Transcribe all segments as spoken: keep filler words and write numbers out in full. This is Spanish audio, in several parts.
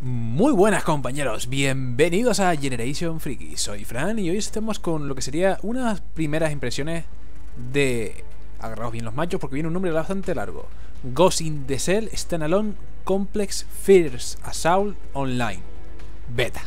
Muy buenas compañeros, bienvenidos a Generation Freaky, soy Fran y hoy estamos con lo que sería unas primeras impresiones de... Agarraos bien los machos porque viene un nombre bastante largo. Ghost in the Shell Standalone Complex First Assault Online Beta.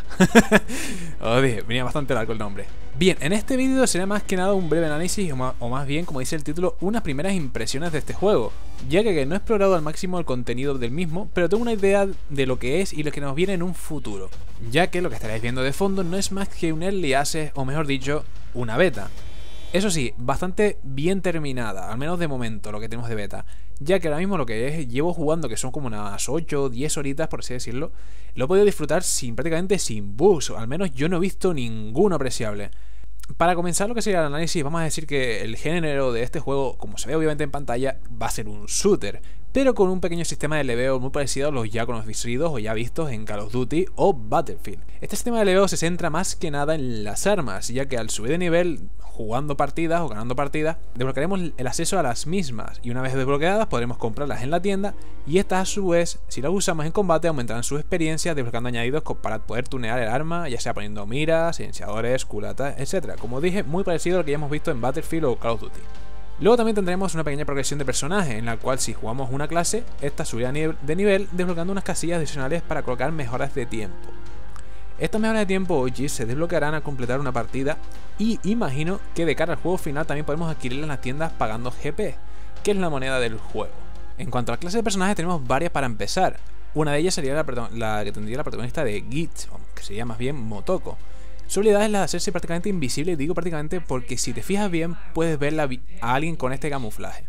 Os dije, venía bastante largo el nombre. Bien, en este vídeo será más que nada un breve análisis o más, o más bien, como dice el título, unas primeras impresiones de este juego, ya que no he explorado al máximo el contenido del mismo, pero tengo una idea de lo que es y lo que nos viene en un futuro, ya que lo que estaréis viendo de fondo no es más que un Early Access, o mejor dicho, una beta. Eso sí, bastante bien terminada, al menos de momento lo que tenemos de beta, ya que ahora mismo lo que es, llevo jugando, que son como unas ocho o diez horitas por así decirlo, lo he podido disfrutar sin prácticamente sin bugs, o al menos yo no he visto ninguno apreciable. Para comenzar lo que sería el análisis, vamos a decir que el género de este juego, como se ve obviamente en pantalla, va a ser un shooter, pero con un pequeño sistema de leveo muy parecido a los ya conocidos o ya vistos en Call of Duty o Battlefield. Este sistema de leveo se centra más que nada en las armas, ya que al subir de nivel, jugando partidas o ganando partidas, desbloquearemos el acceso a las mismas, y una vez desbloqueadas podremos comprarlas en la tienda, y estas a su vez, si las usamos en combate, aumentarán su experiencia desbloqueando añadidos para poder tunear el arma, ya sea poniendo miras, silenciadores, culatas, etcétera. Como dije, muy parecido a lo que ya hemos visto en Battlefield o Call of Duty. Luego también tendremos una pequeña progresión de personaje, en la cual si jugamos una clase, esta subirá de nivel desbloqueando unas casillas adicionales para colocar mejoras de tiempo. Estas mejoras de tiempo O G se desbloquearán al completar una partida, y imagino que de cara al juego final también podemos adquirirlas en las tiendas pagando G P, que es la moneda del juego. En cuanto a la clase de personajes, tenemos varias para empezar. Una de ellas sería la, la que tendría la protagonista de Git, que sería más bien Motoko. Su habilidad es la de hacerse prácticamente invisible, y digo prácticamente porque si te fijas bien puedes ver a alguien con este camuflaje.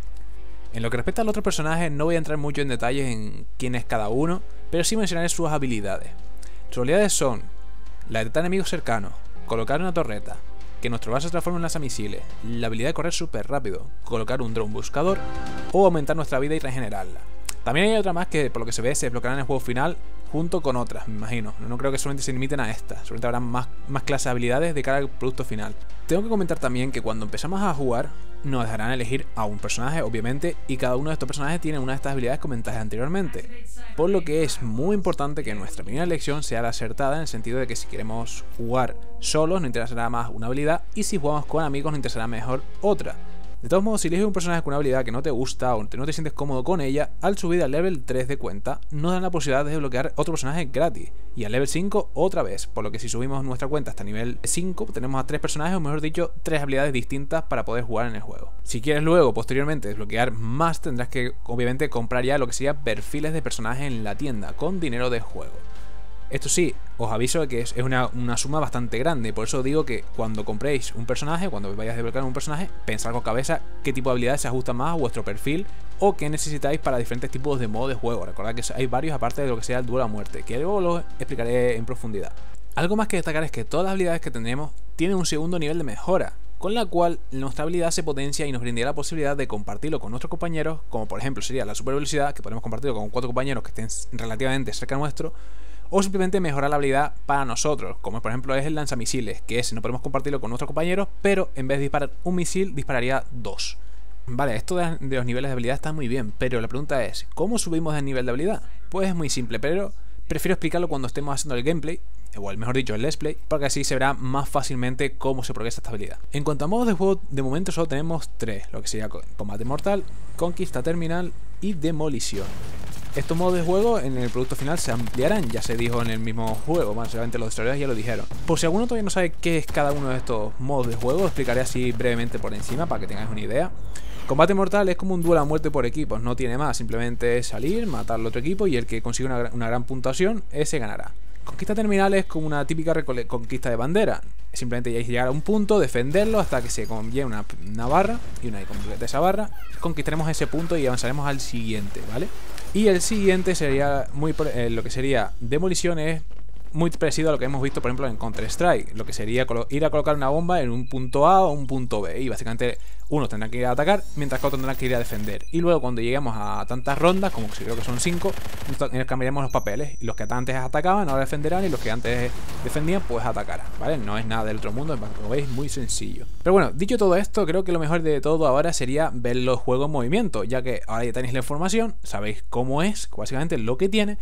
En lo que respecta al otro personaje, no voy a entrar mucho en detalles en quién es cada uno, pero sí mencionaré sus habilidades. Sus habilidades son la de detectar enemigos cercanos, colocar una torreta, que nuestro base se transforme en lanzamisiles, la habilidad de correr súper rápido, colocar un drone buscador o aumentar nuestra vida y regenerarla. También hay otra más que por lo que se ve se desbloqueará en el juego final junto con otras, me imagino. No creo que solamente se limiten a estas, solamente habrá más, más clases de habilidades de cara al producto final. Tengo que comentar también que cuando empezamos a jugar nos dejarán elegir a un personaje, obviamente, y cada uno de estos personajes tiene una de estas habilidades comentadas anteriormente, por lo que es muy importante que nuestra primera elección sea la acertada, en el sentido de que si queremos jugar solos nos interesará más una habilidad, y si jugamos con amigos nos interesará mejor otra. De todos modos, si eliges un personaje con una habilidad que no te gusta o no te sientes cómodo con ella, al subir al level tres de cuenta nos dan la posibilidad de desbloquear otro personaje gratis, y al level cinco otra vez, por lo que si subimos nuestra cuenta hasta nivel cinco tenemos a tres personajes, o mejor dicho, tres habilidades distintas para poder jugar en el juego. Si quieres luego, posteriormente, desbloquear más, tendrás que obviamente comprar ya lo que sería perfiles de personajes en la tienda con dinero de juego. Esto sí, os aviso de que es una, una suma bastante grande, por eso digo que cuando compréis un personaje, cuando vayáis a desbloquear un personaje, pensad con cabeza qué tipo de habilidades se ajustan más a vuestro perfil o qué necesitáis para diferentes tipos de modo de juego. Recordad que hay varios aparte de lo que sea el duelo a muerte, que luego lo explicaré en profundidad. Algo más que destacar es que todas las habilidades que tendremos tienen un segundo nivel de mejora, con la cual nuestra habilidad se potencia y nos brindará la posibilidad de compartirlo con nuestros compañeros, como por ejemplo sería la super velocidad, que podemos compartirlo con cuatro compañeros que estén relativamente cerca nuestro, o simplemente mejorar la habilidad para nosotros, como por ejemplo es el lanzamisiles, que es no podemos compartirlo con nuestros compañeros, pero en vez de disparar un misil, dispararía dos. Vale, esto de los niveles de habilidad está muy bien, pero la pregunta es, ¿cómo subimos el nivel de habilidad? Pues es muy simple, pero prefiero explicarlo cuando estemos haciendo el gameplay, o mejor dicho el let's play, porque así se verá más fácilmente cómo se progresa esta habilidad. En cuanto a modos de juego, de momento solo tenemos tres, lo que sería combate mortal, conquista terminal y demolición. Estos modos de juego en el producto final se ampliarán, ya se dijo en el mismo juego, básicamente los desarrolladores ya lo dijeron. Por si alguno todavía no sabe qué es cada uno de estos modos de juego, explicaré así brevemente por encima para que tengáis una idea. Combate mortal es como un duelo a muerte por equipos, no tiene más, simplemente salir, matar al otro equipo y el que consiga una, una gran puntuación, ese ganará. Conquista terminal es como una típica conquista de bandera, simplemente llegar a un punto, defenderlo hasta que se conllegue una, una barra, y una vez completa esa barra, conquistaremos ese punto y avanzaremos al siguiente, ¿vale? Y el siguiente sería muy eh, lo que sería demolición, es muy parecido a lo que hemos visto por ejemplo en Counter Strike, lo que sería ir a colocar una bomba en un punto A o un punto B, y básicamente uno tendrá que ir a atacar mientras que otro tendrá que ir a defender, y luego cuando lleguemos a tantas rondas, como creo que son cinco, cambiaremos los papeles, y los que antes atacaban ahora defenderán, y los que antes defendían pues atacarán, ¿vale? No es nada del otro mundo, lo veis, muy sencillo. Pero bueno, dicho todo esto, creo que lo mejor de todo ahora sería ver los juegos en movimiento, ya que ahora ya tenéis la información, sabéis cómo es, básicamente lo que tiene,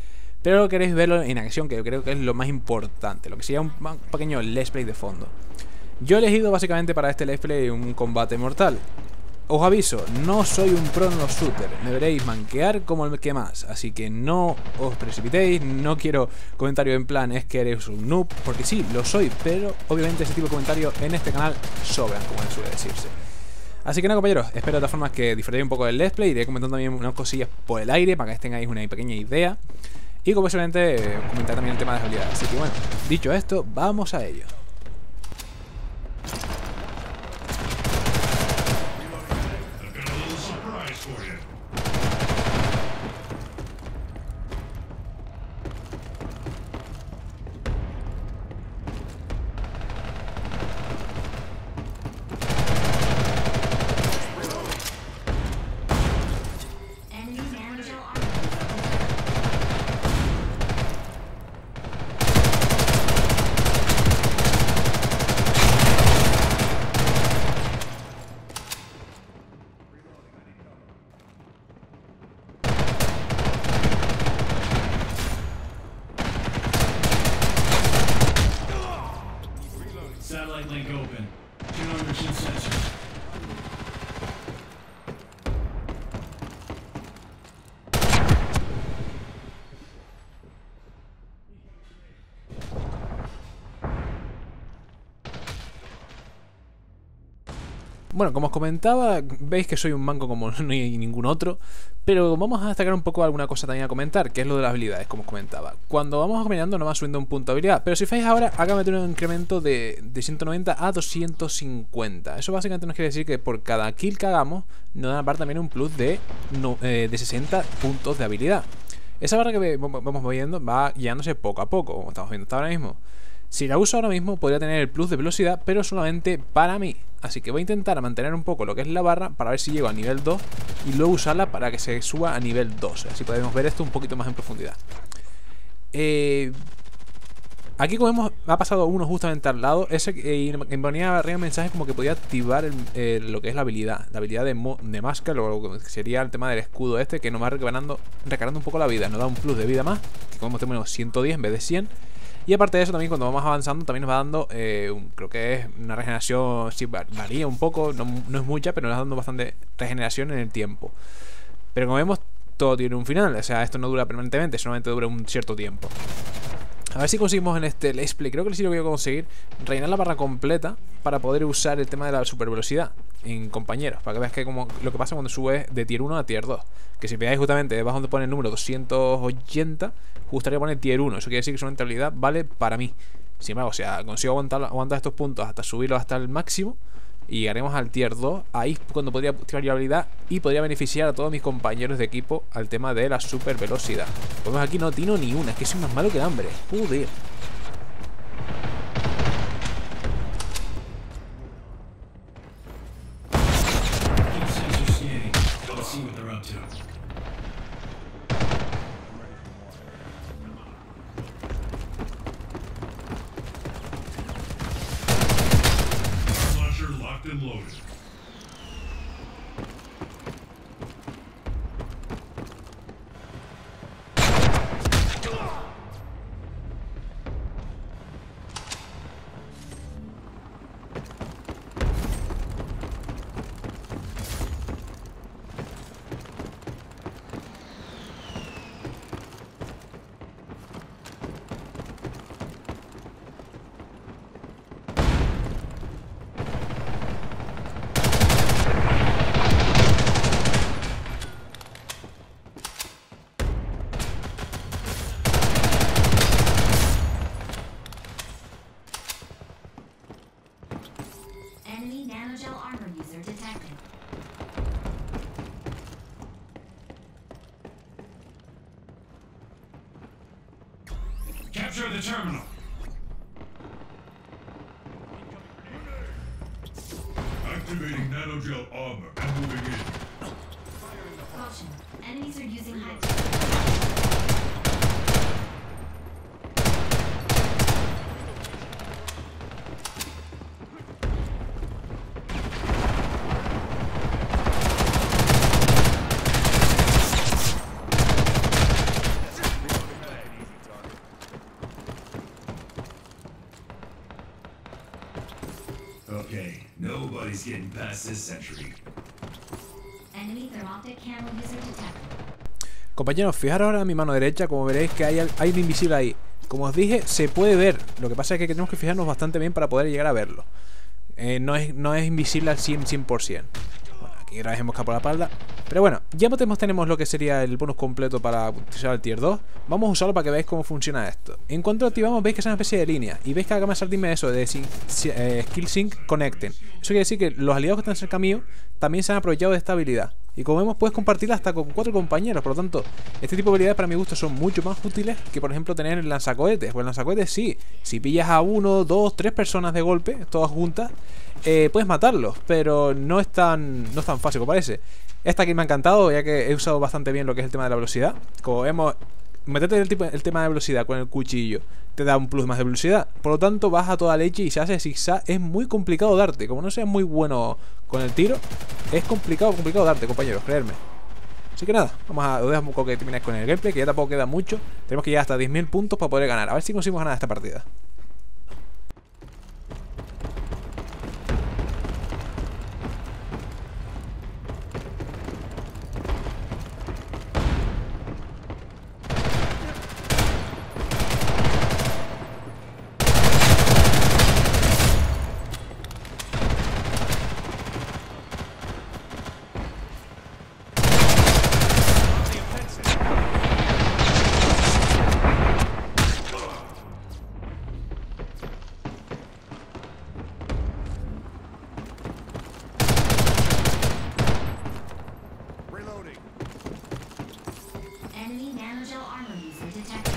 pero queréis verlo en acción, que yo creo que es lo más importante, lo que sería un pequeño let's play de fondo. Yo he elegido básicamente para este let's play un combate mortal. Os aviso, no soy un pro en los shooters, me veréis manquear como el que más, así que no os precipitéis, no quiero comentarios en plan es que eres un noob, porque sí, lo soy, pero obviamente ese tipo de comentarios en este canal sobran, como suele decirse. Así que nada, compañeros, espero de todas formas que disfrutéis un poco del let's play, iré comentando también unas cosillas por el aire para que tengáis una pequeña idea, y como posiblemente eh, comentar también el tema de las habilidades. Así que bueno, dicho esto, vamos a ello. Satellite link open. Tune on machine sensors. Bueno, como os comentaba, veis que soy un manco como no hay ningún otro, pero vamos a destacar un poco alguna cosa también a comentar, que es lo de las habilidades, como os comentaba. Cuando vamos caminando nos va subiendo un punto de habilidad, pero si fijáis ahora, acá me tiene un incremento de, de ciento noventa a doscientos cincuenta. Eso básicamente nos quiere decir que por cada kill que hagamos, nos dan aparte también un plus de, no, eh, de sesenta puntos de habilidad. Esa barra que vamos moviendo va guiándose poco a poco, como estamos viendo hasta ahora mismo. Si la uso ahora mismo podría tener el plus de velocidad, pero solamente para mí. Así que voy a intentar mantener un poco lo que es la barra para ver si llego a nivel dos y luego usarla para que se suba a nivel doce. Así podemos ver esto un poquito más en profundidad. Eh, aquí como vemos, ha pasado uno justamente al lado. Ese eh, me ponía arriba mensajes como que podía activar el, eh, lo que es la habilidad. La habilidad de, de máscara, o lo que sería el tema del escudo este, que nos va recargando, recargando un poco la vida. Nos da un plus de vida más, que como tenemos ciento diez en vez de cien. Y aparte de eso, también cuando vamos avanzando, también nos va dando, eh, un, creo que es una regeneración, sí, varía un poco, no, no es mucha, pero nos va dando bastante regeneración en el tiempo. Pero como vemos, todo tiene un final, o sea, esto no dura permanentemente, solamente dura un cierto tiempo. A ver si conseguimos en este let's play, creo que sí lo voy a conseguir, rellenar la barra completa para poder usar el tema de la super velocidad en compañeros, para que veas que como lo que pasa cuando subes de tier uno a tier dos. Que si veáis justamente debajo donde pone el número doscientos ochenta, justaría poner tier uno. Eso quiere decir que su rentabilidad vale para mí. Sin embargo, o sea, consigo aguantar, aguantar estos puntos hasta subirlos hasta el máximo y llegaremos al tier dos. Ahí cuando podría activar la habilidad y podría beneficiar a todos mis compañeros de equipo al tema de la super velocidad. Pues aquí no tino ni una, es que soy más malo que el hambre. Joder. Locked and loaded. Enemy nanogel armor user detected. Capture the terminal. Activating nanogel armor and moving in. Caution. Enemies are using high. Okay, nobody's getting past this sentry. Enemy thermoptic camera user detected. Compañeros, fijaros ahora a mi mano derecha, como veréis que hay, hay un invisible ahí. Como os dije, se puede ver. Lo que pasa es que tenemos que fijarnos bastante bien para poder llegar a verlo. Eh, no, es, no es invisible al cien por ciento. Bueno, aquí otra vez hemos por la espalda. Pero bueno, ya tenemos, tenemos lo que sería el bonus completo para utilizar el tier dos. Vamos a usarlo para que veáis cómo funciona esto. En cuanto lo activamos, veis que es una especie de línea. Y veis que acaba de salirme eso de sync, eh, Skill Sync Connecting. Eso quiere decir que los aliados que están cerca mío también se han aprovechado de esta habilidad. Y como vemos, puedes compartirla hasta con cuatro compañeros. Por lo tanto, este tipo de habilidades para mi gusto son mucho más útiles que, por ejemplo, tener el lanzacohetes. Pues el lanzacohetes sí, si pillas a uno, dos, tres personas de golpe, todas juntas, eh, puedes matarlos. Pero no es tan, no es tan fácil como parece. Esta aquí me ha encantado, ya que he usado bastante bien lo que es el tema de la velocidad. Como vemos, meterte el, tipo, el tema de velocidad con el cuchillo te da un plus más de velocidad. Por lo tanto, vas a toda leche y se hace zigzag. Es muy complicado darte. Como no seas muy bueno con el tiro, es complicado, complicado darte, compañeros, creerme. Así que nada, vamos a, os dejo un poco que terminéis con el gameplay, que ya tampoco queda mucho. Tenemos que llegar hasta diez mil puntos para poder ganar. A ver si conseguimos ganar esta partida. Enemy nanogel armor user detected.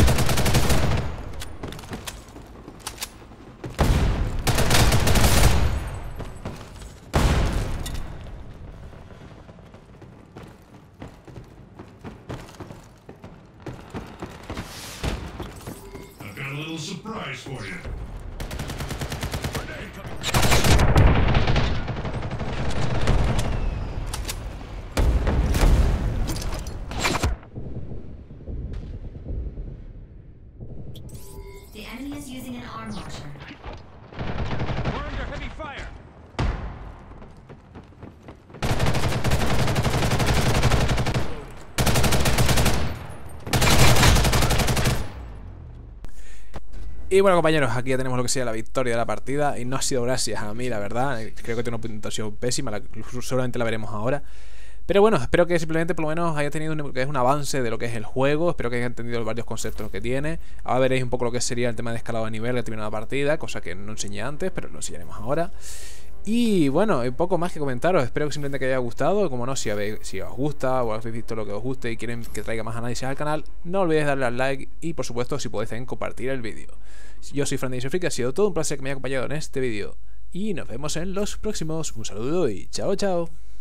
I've got a little surprise for you. The enemy is using an arm launcher. We're under heavy fire. Y bueno, compañeros, aquí ya tenemos lo que sería la victoria de la partida. Y no ha sido gracias a mí, la verdad. Creo que tiene una puntuación pésima, la, seguramente la veremos ahora. Pero bueno, espero que simplemente por lo menos haya tenido un, que es un avance de lo que es el juego. Espero que hayan entendido varios conceptos que tiene. Ahora veréis un poco lo que sería el tema de escalado de nivel que termina la partida, cosa que no enseñé antes, pero lo enseñaremos ahora. Y bueno, hay poco más que comentaros. Espero que simplemente que haya gustado. Como no, si, habéis, si os gusta o habéis visto lo que os guste y quieren que traiga más análisis al canal, no olvidéis darle al like y por supuesto si podéis también compartir el vídeo. Yo soy Fran de Freak, ha sido todo un placer que me haya acompañado en este vídeo y nos vemos en los próximos. Un saludo y chao chao.